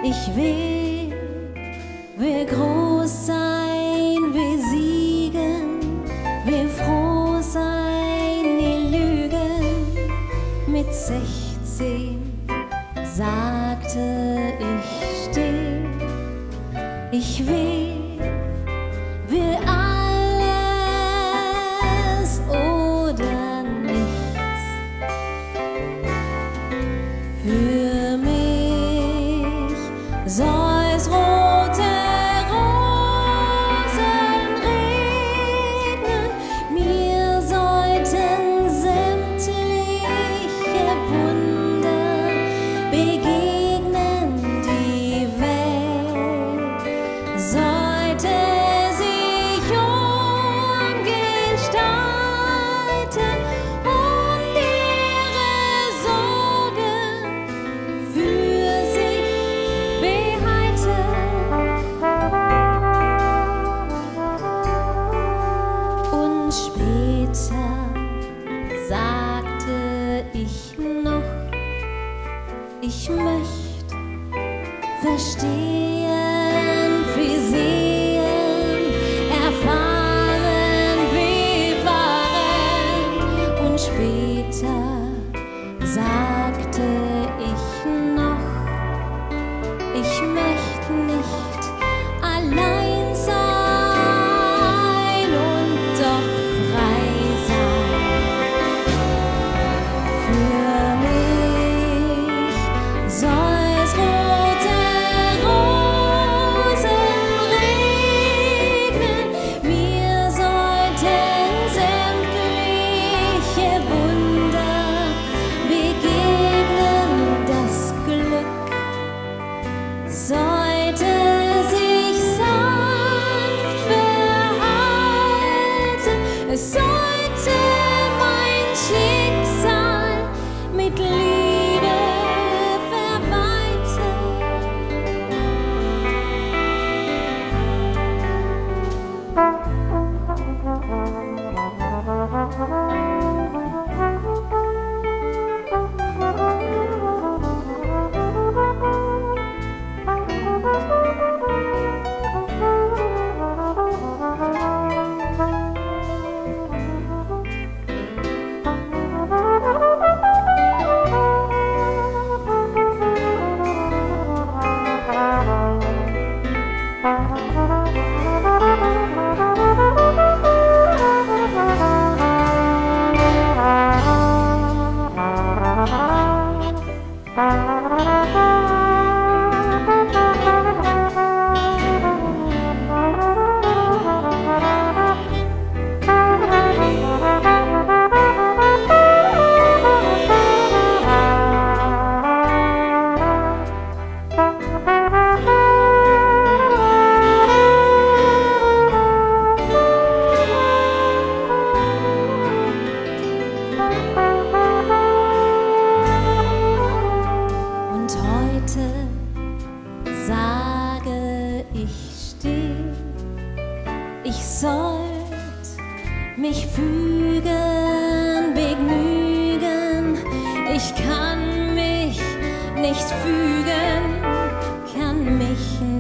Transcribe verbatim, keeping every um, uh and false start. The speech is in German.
Ich will, will groß sein, will siegen, will froh sein, nie lügen. Mit sechzehn sagte ich still, ich will, will alles oder nichts. Für mich soll es rote Rosen regnen, mir sollten sämtliche Wunder begegnen, die Welt sollte sich umgestalten und ihre Sorgen für sich behalten. Und später sagte ich noch, ich möchte verstehen, viel sehen, erfahren, bewahren. Und später sagte ich noch, ich möchte nicht allein sein und doch frei sein. Für mich soll es rote Rosen regnen, mir sollten sämtliche Wunder begegnen, das Glück sollte sich sanft verhalten, es sollte mein Schicksal mit Liebe verwalten. Und heute sage ich still, ich sollt mich fügen, begnügen. Ich kann mich nicht fügen, kann mich